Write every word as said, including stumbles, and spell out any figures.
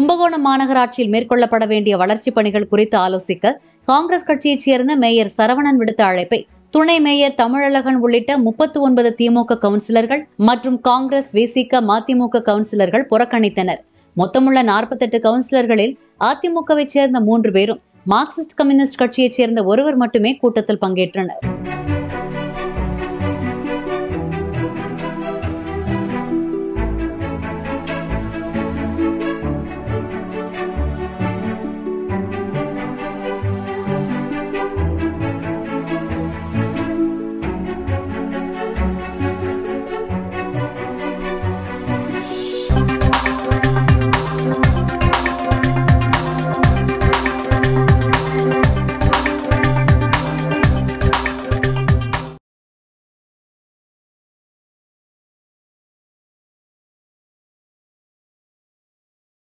கும்பகோணம் மாநகராட்சியில் மேற்கொள்ளப்பட வேண்டிய வளர்ச்சிப் பணிகள் குறித்து ஆலோசிக்க காங்கிரஸ் கட்சியைச் சேர்ந்த மேயர் சரவணன் விடுத்த அழைப்பை துணை மேயர் தமிழழகன் உள்ளிட்ட முப்பத்தி ஒன்பது திமுக கவுன்சிலர்கள் மற்றும் காங்கிரஸ், விசிக, மதிமுக கவுன்சிலர்கள் புறக்கணித்தனர். மொத்தமுள்ள நாற்பத்தி எட்டு கவுன்சிலர்களில் அதிமுகவைச் சேர்ந்த மூன்று பேரும், மார்க்சிஸ்ட் கம்யூனிஸ்ட் கட்சியைச் சேர்ந்த ஒருவர் மட்டுமே கூட்டத்தில் பங்கேற்றனர்.